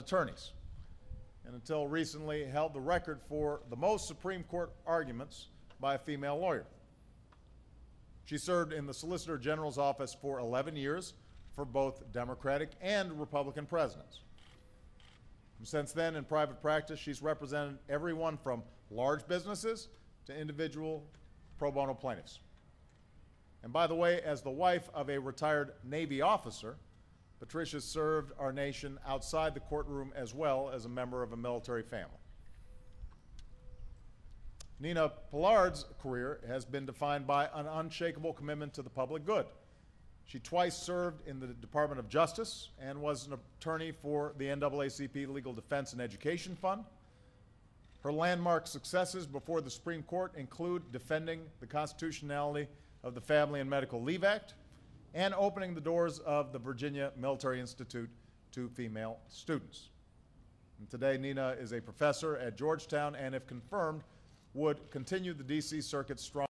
attorneys, and until recently held the record for the most Supreme Court arguments by a female lawyer. She served in the Solicitor General's office for 11 years for both Democratic and Republican presidents. Since then, in private practice, she's represented everyone from large businesses to individual pro bono plaintiffs. And by the way, as the wife of a retired Navy officer, Patricia served our nation outside the courtroom as well as a member of a military family. Nina Pillard's career has been defined by an unshakable commitment to the public good. She twice served in the Department of Justice and was an attorney for the NAACP Legal Defense and Education Fund. Her landmark successes before the Supreme Court include defending the constitutionality of the Family and Medical Leave Act and opening the doors of the Virginia Military Institute to female students. And today, Nina is a professor at Georgetown and, if confirmed, would continue the D.C. Circuit's strong